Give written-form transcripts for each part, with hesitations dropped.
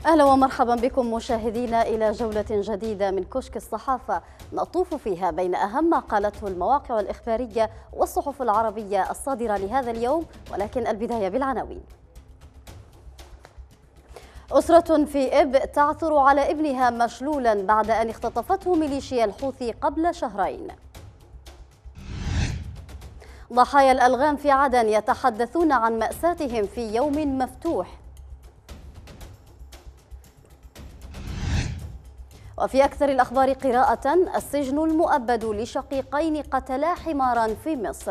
أهلا ومرحبا بكم مشاهدينا إلى جولة جديدة من كشك الصحافة نطوف فيها بين أهم ما قالته المواقع الإخبارية والصحف العربية الصادرة لهذا اليوم، ولكن البداية بالعناوين. أسرة في إب تعثر على ابنها مشلولا بعد أن اختطفته ميليشيا الحوثي قبل شهرين. ضحايا الألغام في عدن يتحدثون عن مأساتهم في يوم مفتوح. وفي أكثر الأخبار قراءة: السجن المؤبد لشقيقين قتلا حمارا في مصر.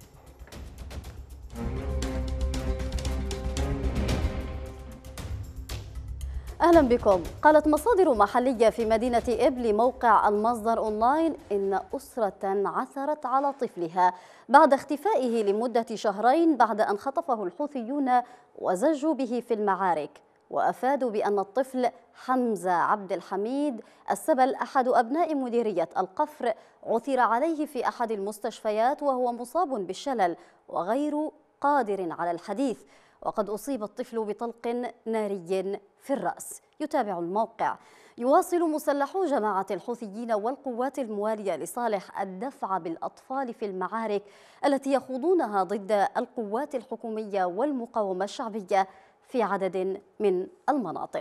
أهلا بكم. قالت مصادر محلية في مدينة إب لموقع المصدر أونلاين إن أسرة عثرت على طفلها بعد اختفائه لمدة شهرين بعد أن خطفه الحوثيون وزجوا به في المعارك، وأفادوا بأن الطفل حمزة عبد الحميد السبل أحد أبناء مديرية القفر عثر عليه في أحد المستشفيات وهو مصاب بالشلل وغير قادر على الحديث، وقد أصيب الطفل بطلق ناري في الرأس. يتابع الموقع: يواصل مسلحو جماعة الحوثيين والقوات الموالية لصالح الدفع بالأطفال في المعارك التي يخوضونها ضد القوات الحكومية والمقاومة الشعبية في عدد من المناطق.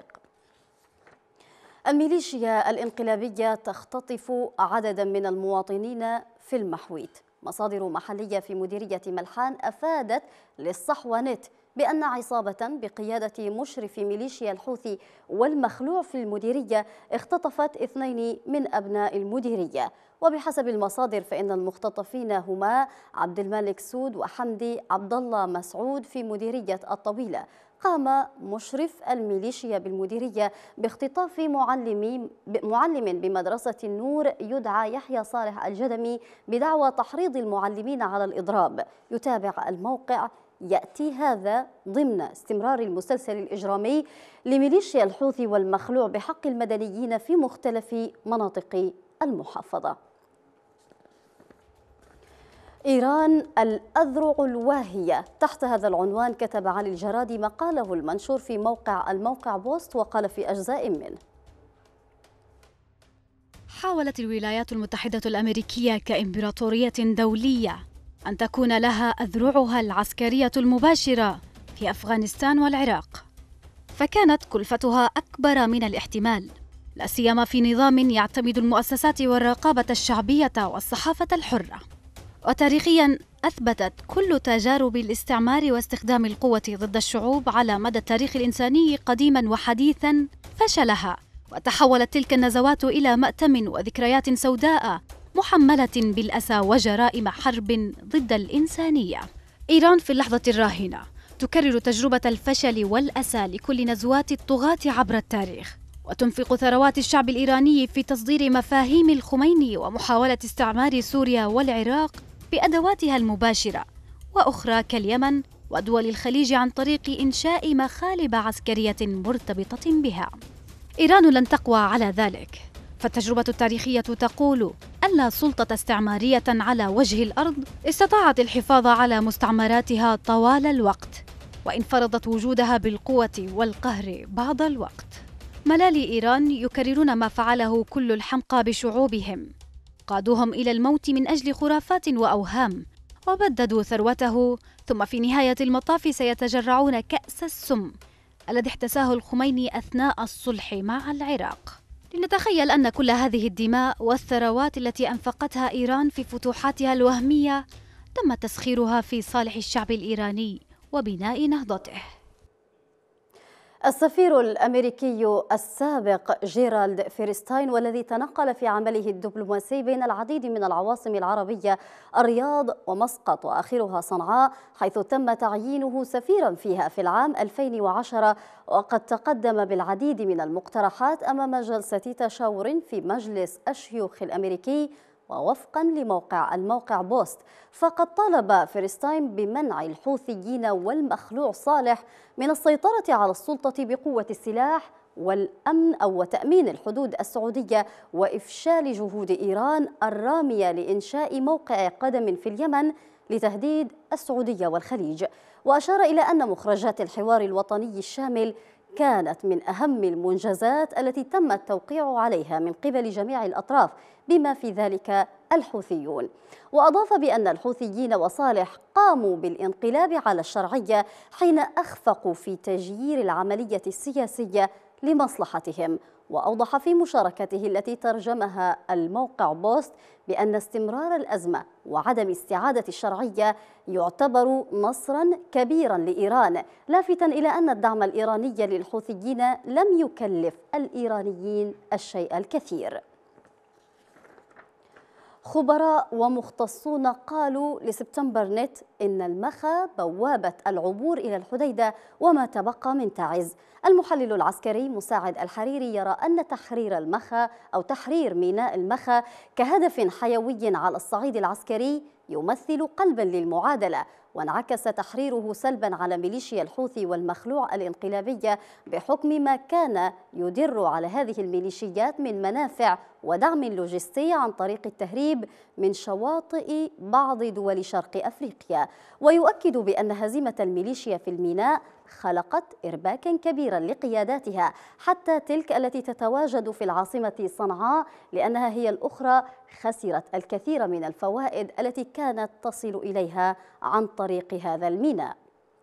الميليشيا الانقلابية تختطف عددا من المواطنين في المحويت. مصادر محلية في مديرية ملحان أفادت للصحوة نت بأن عصابة بقيادة مشرف ميليشيا الحوثي والمخلوع في المديرية اختطفت 2 من أبناء المديرية، وبحسب المصادر فإن المختطفين هما عبد الملك سود وحمدي عبد الله مسعود في مديرية الطويلة. قام مشرف الميليشيا بالمديرية باختطاف معلم بمدرسة النور يدعى يحيى صالح الجدمي بدعوى تحريض المعلمين على الإضراب. يتابع الموقع: يأتي هذا ضمن استمرار المسلسل الإجرامي لميليشيا الحوثي والمخلوع بحق المدنيين في مختلف مناطق المحافظة. إيران الأذرع الواهية. تحت هذا العنوان كتب علي الجرادي مقاله المنشور في الموقع بوست، وقال في أجزاء منه: حاولت الولايات المتحدة الأمريكية كإمبراطورية دولية أن تكون لها أذرعها العسكرية المباشرة في أفغانستان والعراق، فكانت كلفتها أكبر من الاحتمال، لا سيما في نظام يعتمد المؤسسات والرقابة الشعبية والصحافة الحرة. وتاريخياً أثبتت كل تجارب الاستعمار واستخدام القوة ضد الشعوب على مدى التاريخ الإنساني قديماً وحديثاً فشلها، وتحولت تلك النزوات إلى مأتم وذكريات سوداء محملة بالأسى وجرائم حرب ضد الإنسانية. إيران في اللحظة الراهنة تكرر تجربة الفشل والأسى لكل نزوات الطغاة عبر التاريخ، وتنفق ثروات الشعب الإيراني في تصدير مفاهيم الخميني ومحاولة استعمار سوريا والعراق بأدواتها المباشرة، وأخرى كاليمن ودول الخليج عن طريق إنشاء مخالب عسكرية مرتبطة بها. إيران لن تقوى على ذلك، فالتجربة التاريخية تقول أن لا سلطة استعمارية على وجه الأرض استطاعت الحفاظ على مستعمراتها طوال الوقت، وإن فرضت وجودها بالقوة والقهر بعض الوقت. ملالي إيران يكررون ما فعله كل الحمقى بشعوبهم، قادوهم إلى الموت من أجل خرافات وأوهام، وبددوا ثروته، ثم في نهاية المطاف سيتجرعون كأس السم الذي احتساه الخميني أثناء الصلح مع العراق. لنتخيل أن كل هذه الدماء والثروات التي أنفقتها إيران في فتوحاتها الوهمية تم تسخيرها في صالح الشعب الإيراني وبناء نهضته. السفير الأمريكي السابق جيرالد فيرستاين، والذي تنقل في عمله الدبلوماسي بين العديد من العواصم العربية الرياض ومسقط وآخرها صنعاء، حيث تم تعيينه سفيرا فيها في العام 2010، وقد تقدم بالعديد من المقترحات أمام جلسة تشاور في مجلس الشيوخ الأمريكي. ووفقا الموقع بوست، فقد طالب فيرستاين بمنع الحوثيين والمخلوع صالح من السيطرة على السلطة بقوة السلاح والأمن وتأمين الحدود السعودية، وإفشال جهود إيران الرامية لإنشاء موقع قدم في اليمن لتهديد السعودية والخليج. وأشار إلى أن مخرجات الحوار الوطني الشامل كانت من أهم المنجزات التي تم التوقيع عليها من قبل جميع الأطراف بما في ذلك الحوثيون. وأضاف بأن الحوثيين وصالح قاموا بالانقلاب على الشرعية حين أخفقوا في تجيير العملية السياسية لمصلحتهم. وأوضح في مشاركته التي ترجمها الموقع بوست بأن استمرار الأزمة وعدم استعادة الشرعية يعتبر نصرا كبيرا لإيران، لافتا إلى أن الدعم الإيراني للحوثيين لم يكلف الإيرانيين الشيء الكثير. خبراء ومختصون قالوا لسبتمبر نت إن المخا بوابة العبور إلى الحديدة وما تبقى من تعز. المحلل العسكري مساعد الحريري يرى أن تحرير المخا أو تحرير ميناء المخا كهدف حيوي على الصعيد العسكري يمثل قلبا للمعادلة، وانعكس تحريره سلبا على ميليشيا الحوثي والمخلوع الانقلابية بحكم ما كان يدر على هذه الميليشيات من منافع ودعم لوجستي عن طريق التهريب من شواطئ بعض دول شرق أفريقيا. ويؤكد بأن هزيمة الميليشيا في الميناء خلقت إرباكا كبيرا لقياداتها، حتى تلك التي تتواجد في العاصمة صنعاء، لأنها هي الأخرى خسرت الكثير من الفوائد التي كانت تصل إليها عن طريق هذا الميناء.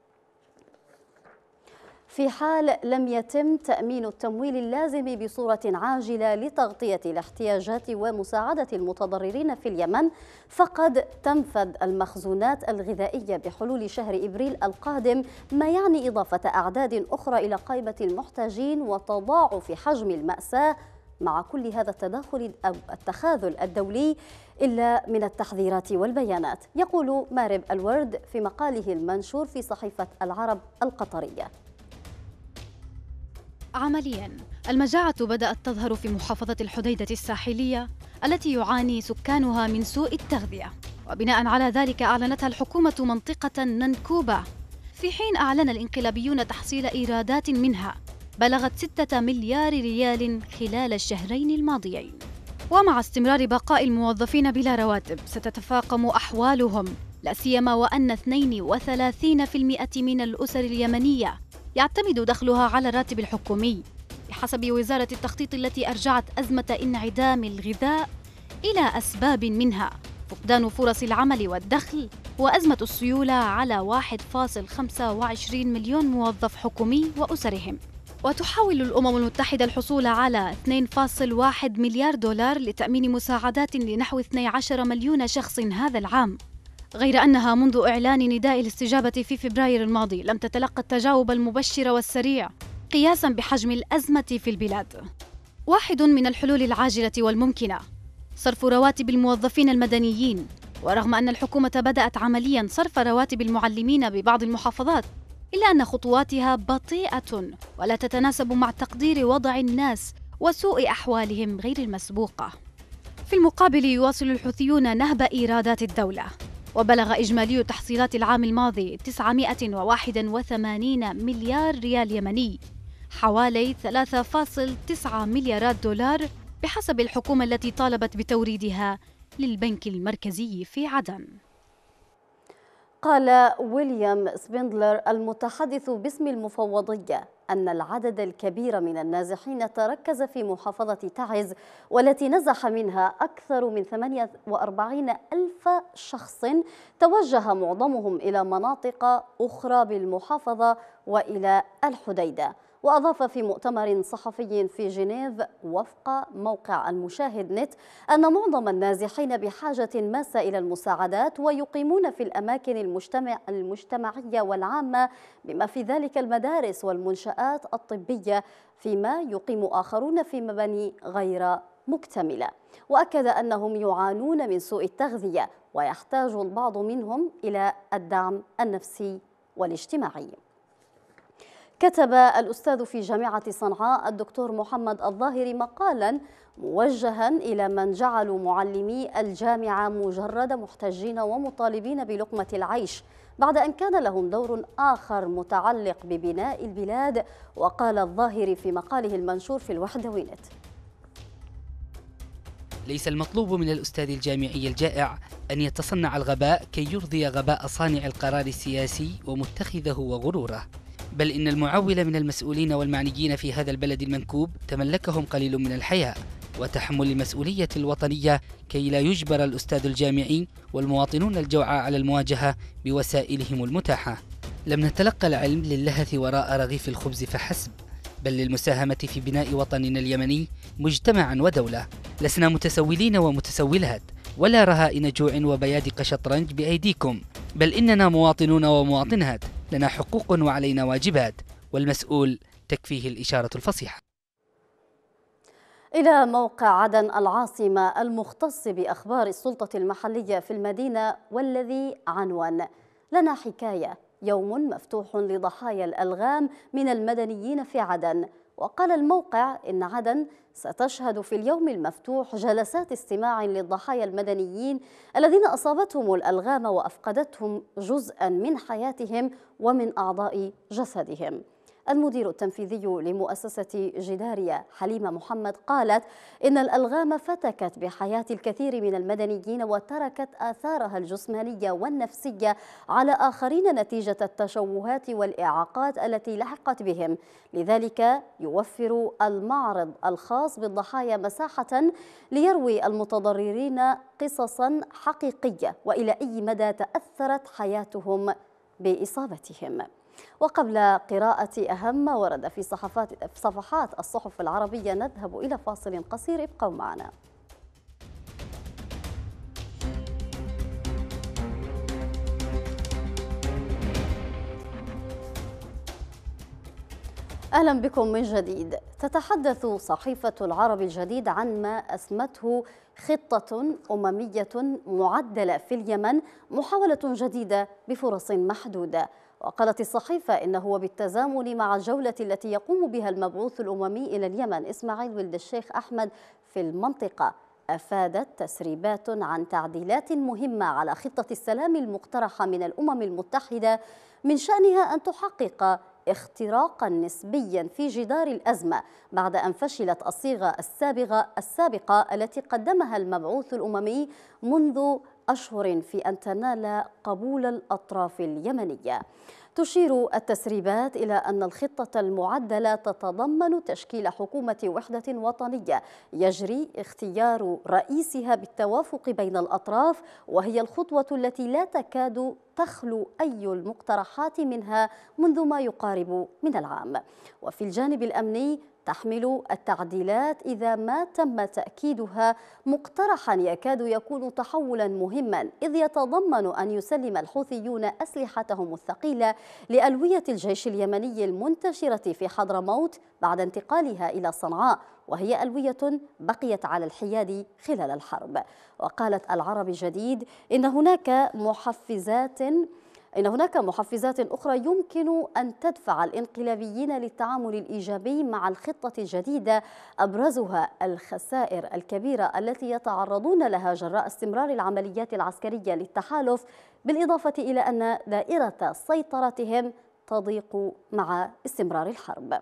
في حال لم يتم تأمين التمويل اللازم بصورة عاجلة لتغطية الاحتياجات ومساعدة المتضررين في اليمن، فقد تنفذ المخزونات الغذائية بحلول شهر إبريل القادم، ما يعني إضافة أعداد أخرى إلى قائمة المحتاجين وتضاعف حجم المأساة مع كل هذا التداخل أو التخاذل الدولي إلا من التحذيرات والبيانات. يقول مارب الورد في مقاله المنشور في صحيفة العرب القطرية: عملياً، المجاعة بدأت تظهر في محافظة الحديدة الساحلية التي يعاني سكانها من سوء التغذية، وبناء على ذلك أعلنتها الحكومة منطقة ننكوبة، في حين أعلن الانقلابيون تحصيل إيرادات منها بلغت 6 مليار ريال خلال الشهرين الماضيين. ومع استمرار بقاء الموظفين بلا رواتب ستتفاقم أحوالهم، لا سيما وأن 32% من الأسر اليمنية يعتمد دخلها على الراتب الحكومي، بحسب وزارة التخطيط التي أرجعت أزمة انعدام الغذاء إلى أسباب منها فقدان فرص العمل والدخل وأزمة السيولة على 1.25 مليون موظف حكومي وأسرهم. وتحاول الأمم المتحدة الحصول على 2.1 مليار دولار لتأمين مساعدات لنحو 12 مليون شخص هذا العام، غير أنها منذ إعلان نداء الاستجابة في فبراير الماضي لم تتلقى التجاوب المبشر والسريع قياساً بحجم الأزمة في البلاد. واحد من الحلول العاجلة والممكنة صرف رواتب الموظفين المدنيين، ورغم أن الحكومة بدأت عملياً صرف رواتب المعلمين ببعض المحافظات، إلا أن خطواتها بطيئة ولا تتناسب مع تقدير وضع الناس وسوء أحوالهم غير المسبوقة. في المقابل يواصل الحوثيون نهب إيرادات الدولة، وبلغ إجمالي تحصيلات العام الماضي 981 مليار ريال يمني، حوالي 3.9 مليارات دولار بحسب الحكومة التي طالبت بتوريدها للبنك المركزي في عدن. قال ويليام سبندلر المتحدث باسم المفوضية أن العدد الكبير من النازحين تركز في محافظة تعز، والتي نزح منها أكثر من 48 ألف شخص، توجه معظمهم إلى مناطق أخرى بالمحافظة وإلى الحديدة. وأضاف في مؤتمر صحفي في جنيف وفق موقع المشاهد نت أن معظم النازحين بحاجة ماسة إلى المساعدات ويقيمون في الأماكن المجتمعية والعامة بما في ذلك المدارس والمنشآت الطبية، فيما يقيم آخرون في مباني غير مكتملة. وأكد أنهم يعانون من سوء التغذية ويحتاج البعض منهم إلى الدعم النفسي والاجتماعي. كتب الأستاذ في جامعة صنعاء الدكتور محمد الظاهري مقالا موجها إلى من جعلوا معلمي الجامعة مجرد محتجين ومطالبين بلقمة العيش، بعد أن كان لهم دور آخر متعلق ببناء البلاد. وقال الظاهري في مقاله المنشور في الوحدة نت: ليس المطلوب من الأستاذ الجامعي الجائع أن يتصنع الغباء كي يرضي غباء صانع القرار السياسي ومتخذه وغروره، بل إن المعول من المسؤولين والمعنيين في هذا البلد المنكوب تملكهم قليل من الحياء وتحمل المسؤولية الوطنية كي لا يجبر الأستاذ الجامعي والمواطنون الجوعى على المواجهة بوسائلهم المتاحة. لم نتلقى العلم للهث وراء رغيف الخبز فحسب، بل للمساهمة في بناء وطننا اليمني مجتمعا ودولة. لسنا متسولين ومتسولات ولا رهائن جوع وبيادق شطرنج بأيديكم، بل إننا مواطنون ومواطنات، لنا حقوق وعلينا واجبات، والمسؤول تكفيه الإشارة الفصيحة. إلى موقع عدن العاصمة المختص بأخبار السلطة المحلية في المدينة، والذي عنوان لنا حكاية، يوم مفتوح لضحايا الألغام من المدنيين في عدن. وقال الموقع إن عدن ستشهد في اليوم المفتوح جلسات استماع للضحايا المدنيين الذين أصابتهم الألغام وأفقدتهم جزءا من حياتهم ومن أعضاء جسدهم. المدير التنفيذي لمؤسسة جدارية حليمة محمد قالت إن الألغام فتكت بحياة الكثير من المدنيين وتركت آثارها الجسمانية والنفسية على آخرين نتيجة التشوهات والإعاقات التي لحقت بهم. لذلك يوفر المعرض الخاص بالضحايا مساحة ليروي المتضررين قصصا حقيقية وإلى أي مدى تأثرت حياتهم بإصابتهم. وقبل قراءة أهم ما ورد في صفحات الصحف العربية نذهب إلى فاصل قصير، ابقوا معنا. أهلا بكم من جديد. تتحدث صحيفة العرب الجديد عن ما أسمته خطة أممية معدلة في اليمن، محاولة جديدة بفرص محدودة. وقالت الصحيفة إنه وبالتزامن مع الجولة التي يقوم بها المبعوث الأممي إلى اليمن إسماعيل ولد الشيخ أحمد في المنطقة، أفادت تسريبات عن تعديلات مهمة على خطة السلام المقترحة من الأمم المتحدة من شأنها أن تحقق اختراقا نسبيا في جدار الأزمة بعد أن فشلت الصيغة السابقة التي قدمها المبعوث الأممي منذ أشهر في أن تنال قبول الأطراف اليمنية. تشير التسريبات إلى أن الخطة المعدلة تتضمن تشكيل حكومة وحدة وطنية يجري اختيار رئيسها بالتوافق بين الأطراف، وهي الخطوة التي لا تكاد تخلو أي المقترحات منها منذ ما يقارب من العام. وفي الجانب الأمني تحمل التعديلات إذا ما تم تأكيدها مقترحا يكاد يكون تحولا مهما، إذ يتضمن أن يسلم الحوثيون أسلحتهم الثقيلة لألوية الجيش اليمني المنتشرة في حضرموت بعد انتقالها إلى صنعاء، وهي ألوية بقيت على الحياد خلال الحرب. وقالت العرب الجديد إن هناك محفزات أخرى يمكن أن تدفع الانقلابيين للتعامل الإيجابي مع الخطة الجديدة، أبرزها الخسائر الكبيرة التي يتعرضون لها جراء استمرار العمليات العسكرية للتحالف، بالإضافة إلى أن دائرة سيطرتهم تضيق مع استمرار الحرب.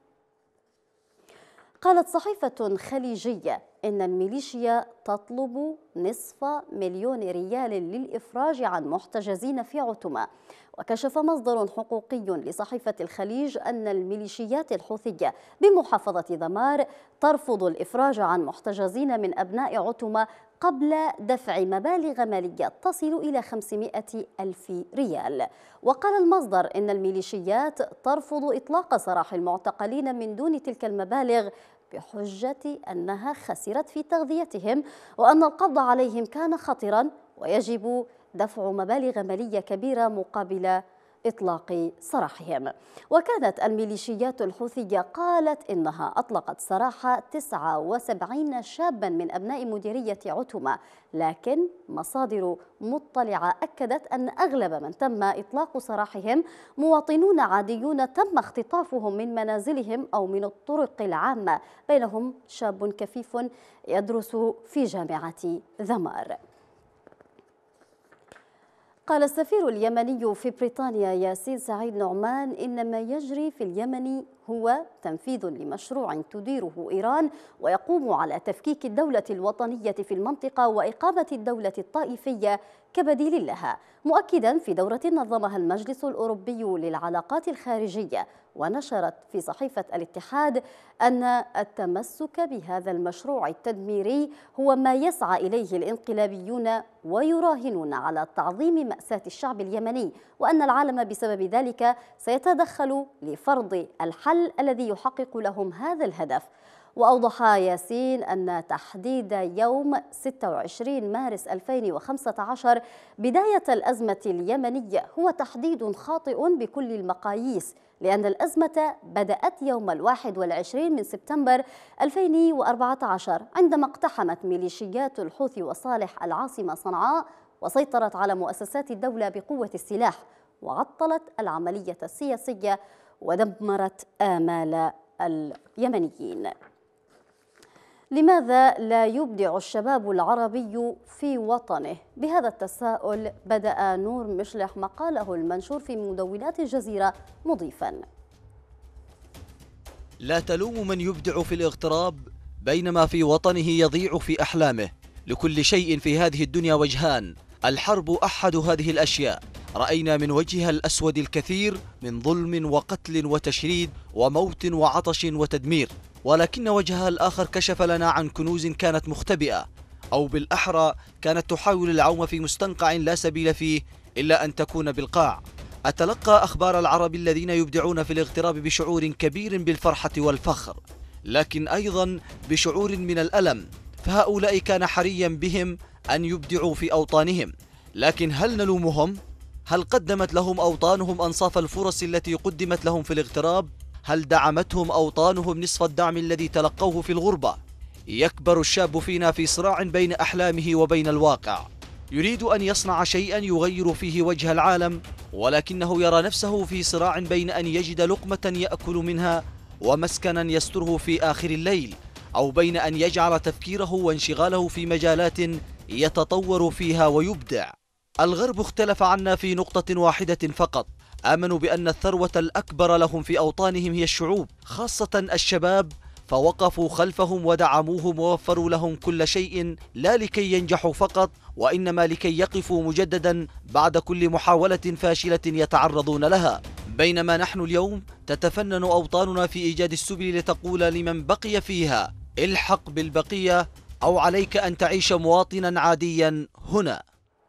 قالت صحيفة خليجية إن الميليشيا تطلب $500,000 للإفراج عن محتجزين في عتمة. وكشف مصدر حقوقي لصحيفة الخليج أن الميليشيات الحوثية بمحافظة ذمار ترفض الإفراج عن محتجزين من أبناء عتمة قبل دفع مبالغ مالية تصل إلى 500,000 ريال. وقال المصدر إن الميليشيات ترفض إطلاق سراح المعتقلين من دون تلك المبالغ بحجة أنها خسرت في تغذيتهم، وأن القبض عليهم كان خطرا ويجب دفع مبالغ مالية كبيرة مقابل إطلاق سراحهم. وكانت الميليشيات الحوثية قالت إنها أطلقت سراح 79 شابا من أبناء مديرية عتمة، لكن مصادر مطلعة أكدت أن أغلب من تم إطلاق سراحهم مواطنون عاديون تم اختطافهم من منازلهم أو من الطرق العامة، بينهم شاب كفيف يدرس في جامعة ذمار. قال السفير اليمني في بريطانيا ياسين سعيد نعمان إن ما يجري في اليمن هو تنفيذ لمشروع تديره إيران ويقوم على تفكيك الدولة الوطنية في المنطقة وإقامة الدولة الطائفية كبديل لها، مؤكدا في دورة نظمها المجلس الأوروبي للعلاقات الخارجية ونشرت في صحيفة الاتحاد أن التمسك بهذا المشروع التدميري هو ما يسعى إليه الانقلابيون ويراهنون على تعظيم مأساة الشعب اليمني، وأن العالم بسبب ذلك سيتدخل لفرض الحل الذي يحقق لهم هذا الهدف. وأوضح ياسين أن تحديد يوم 26 مارس 2015 بداية الأزمة اليمنية هو تحديد خاطئ بكل المقاييس، لأن الأزمة بدأت يوم 21 من سبتمبر 2014 عندما اقتحمت ميليشيات الحوثي وصالح العاصمة صنعاء وسيطرت على مؤسسات الدولة بقوة السلاح وعطلت العملية السياسية ودمرت آمال اليمنيين. لماذا لا يبدع الشباب العربي في وطنه؟ بهذا التساؤل بدأ نور مشلح مقاله المنشور في مدونات الجزيرة مضيفا: لا تلوم من يبدع في الاغتراب بينما في وطنه يضيع في أحلامه. لكل شيء في هذه الدنيا وجهان، الحرب أحد هذه الأشياء، رأينا من وجهها الأسود الكثير من ظلم وقتل وتشريد وموت وعطش وتدمير، ولكن وجهها الآخر كشف لنا عن كنوز كانت مختبئة، أو بالأحرى كانت تحاول العوم في مستنقع لا سبيل فيه إلا أن تكون بالقاع. أتلقى أخبار العرب الذين يبدعون في الاغتراب بشعور كبير بالفرحة والفخر، لكن أيضا بشعور من الألم، فهؤلاء كان حريا بهم أن يبدعوا في أوطانهم، لكن هل نلومهم؟ هل قدمت لهم أوطانهم أنصاف الفرص التي قدمت لهم في الاغتراب؟ هل دعمتهم أوطانهم نصف الدعم الذي تلقوه في الغربة؟ يكبر الشاب فينا في صراع بين أحلامه وبين الواقع، يريد أن يصنع شيئا يغير فيه وجه العالم، ولكنه يرى نفسه في صراع بين أن يجد لقمة يأكل منها ومسكنا يستره في آخر الليل، أو بين أن يجعل تفكيره وانشغاله في مجالات يتطور فيها ويبدع. الغرب اختلف عنا في نقطة واحدة فقط، آمنوا بأن الثروة الأكبر لهم في أوطانهم هي الشعوب، خاصة الشباب، فوقفوا خلفهم ودعموهم ووفروا لهم كل شيء، لا لكي ينجحوا فقط، وإنما لكي يقفوا مجددا بعد كل محاولة فاشلة يتعرضون لها. بينما نحن اليوم تتفنن أوطاننا في إيجاد السبل لتقول لمن بقي فيها الحق بالبقية، أو عليك أن تعيش مواطنا عاديا هنا.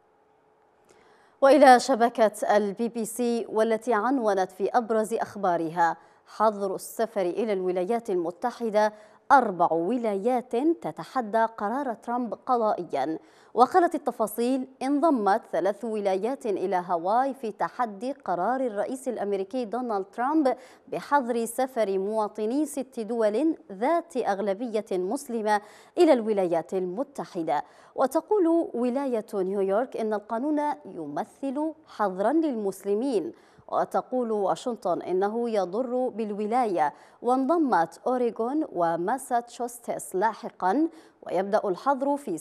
وإلى شبكة الBBC والتي عنونت في أبرز أخبارها: حظر السفر إلى الولايات المتحدة، 4 ولايات تتحدى قرار ترامب قضائيا. وقالت التفاصيل: انضمت 3 ولايات إلى هاواي في تحدي قرار الرئيس الأمريكي دونالد ترامب بحظر سفر مواطني 6 دول ذات أغلبية مسلمة إلى الولايات المتحدة. وتقول ولاية نيويورك إن القانون يمثل حظرا للمسلمين، وتقول واشنطن إنه يضر بالولاية. وانضمت أوريغون وماساتشوستس لاحقا، ويبدأ الحظر في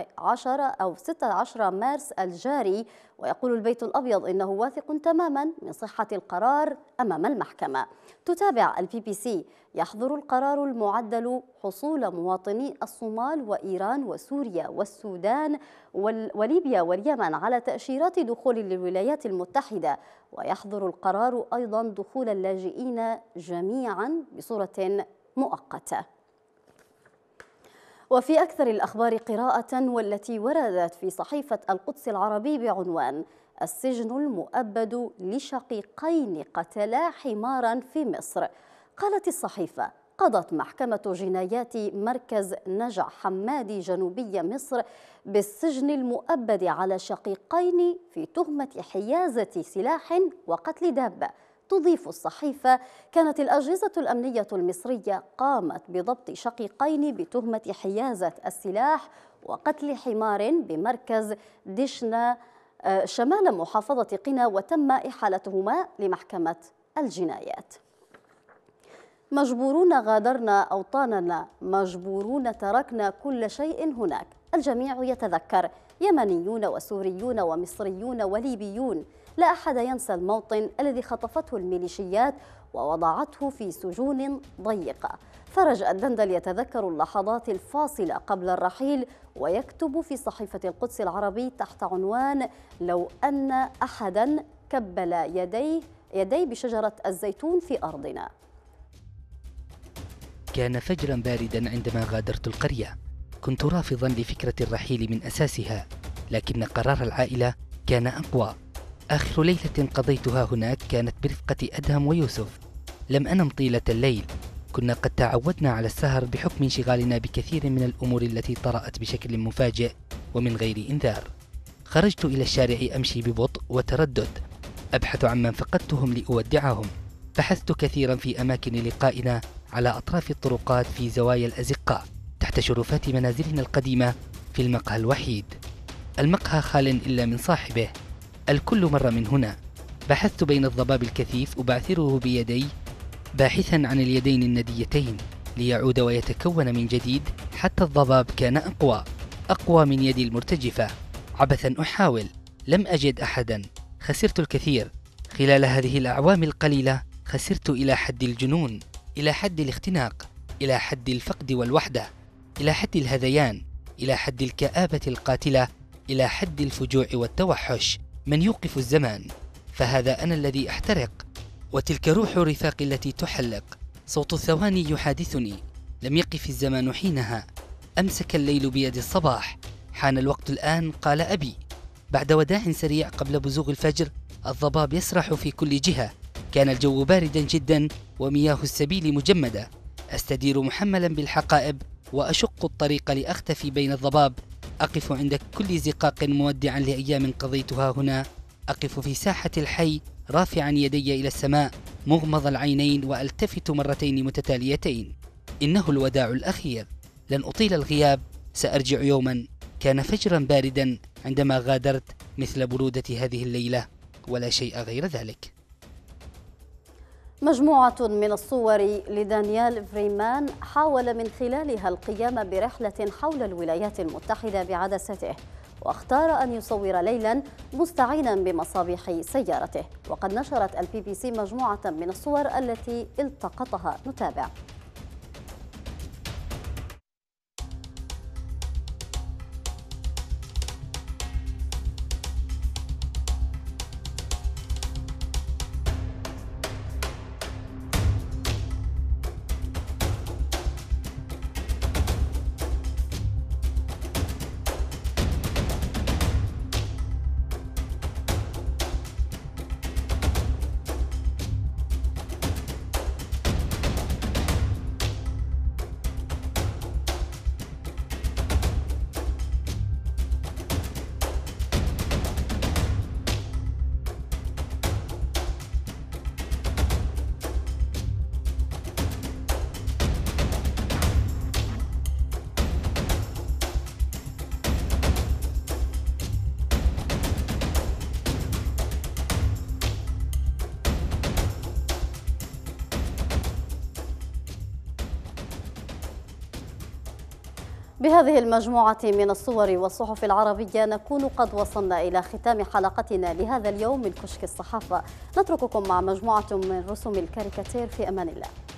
16 مارس الجاري. ويقول البيت الأبيض إنه واثق تماما من صحة القرار أمام المحكمة. تتابع الBBC: يحظر القرار المعدل حصول مواطني الصومال وإيران وسوريا والسودان وليبيا واليمن على تأشيرات دخول للولايات المتحدة، ويحظر القرار أيضا دخول اللاجئين جميعا بصورة مؤقتة. وفي أكثر الأخبار قراءة والتي وردت في صحيفة القدس العربي بعنوان: السجن المؤبد لشقيقين قتلا حمارا في مصر. قالت الصحيفة: قضت محكمة جنايات مركز نجع حمادي جنوبي مصر بالسجن المؤبد على شقيقين في تهمة حيازة سلاح وقتل دابة. تضيف الصحيفة: كانت الأجهزة الأمنية المصرية قامت بضبط شقيقين بتهمة حيازة السلاح وقتل حمار بمركز دشنا شمال محافظة قنا، وتم إحالتهما لمحكمة الجنايات. مجبورون غادرنا أوطاننا، مجبورون تركنا كل شيء هناك. الجميع يتذكر، يمنيون وسوريون ومصريون وليبيون. لا أحد ينسى الموطن الذي خطفته الميليشيات ووضعته في سجون ضيقة. فرج الدندل يتذكر اللحظات الفاصلة قبل الرحيل ويكتب في صحيفة القدس العربي تحت عنوان: لو أن أحدا كبل يدي بشجرة الزيتون في أرضنا. كان فجرا باردا عندما غادرت القرية. كنت رافضا لفكرة الرحيل من أساسها، لكن قرار العائلة كان أقوى. آخر ليلة قضيتها هناك كانت برفقة أدهم ويوسف. لم أنم طيلة الليل، كنا قد تعودنا على السهر بحكم انشغالنا بكثير من الأمور التي طرأت بشكل مفاجئ ومن غير إنذار. خرجت إلى الشارع أمشي ببطء وتردد، أبحث عمن فقدتهم لأودعهم. بحثت كثيرا في أماكن لقائنا على أطراف الطرقات في زوايا الأزقة تحت شرفات منازلنا القديمة في المقهى الوحيد. المقهى خال إلا من صاحبه، الكل مر من هنا. بحثت بين الضباب الكثيف أبعثره بيدي باحثا عن اليدين النديتين ليعود ويتكون من جديد، حتى الضباب كان أقوى من يدي المرتجفة. عبثا أحاول، لم أجد أحدا. خسرت الكثير خلال هذه الأعوام القليلة، خسرت إلى حد الجنون، إلى حد الاختناق، إلى حد الفقد والوحدة، إلى حد الهذيان، إلى حد الكآبة القاتلة، إلى حد الفجوع والتوحش. من يوقف الزمان؟ فهذا أنا الذي أحترق، وتلك روح الرفاق التي تحلق. صوت الثواني يحادثني: لم يقف الزمان حينها، أمسك الليل بيد الصباح. حان الوقت الآن، قال أبي. بعد وداع سريع قبل بزوغ الفجر، الضباب يسرح في كل جهة. كان الجو باردا جدا ومياه السبيل مجمدة. أستدير محملا بالحقائب وأشق الطريق لأختفي بين الضباب. أقف عند كل زقاق مودعا لأيام قضيتها هنا. أقف في ساحة الحي رافعا يدي إلى السماء مغمض العينين وألتفت مرتين متتاليتين. إنه الوداع الأخير، لن أطيل الغياب، سأرجع يوما. كان فجرا باردا عندما غادرت مثل برودة هذه الليلة، ولا شيء غير ذلك. مجموعة من الصور لدانيال فريمان حاول من خلالها القيام برحلة حول الولايات المتحدة بعدسته، واختار أن يصور ليلا مستعينا بمصابيح سيارته. وقد نشرت الBBC مجموعة من الصور التي التقطها. نتابع. بهذه المجموعة من الصور والصحف العربية نكون قد وصلنا إلى ختام حلقتنا لهذا اليوم من كشك الصحافة. نترككم مع مجموعة من رسوم الكاريكاتير. في أمان الله.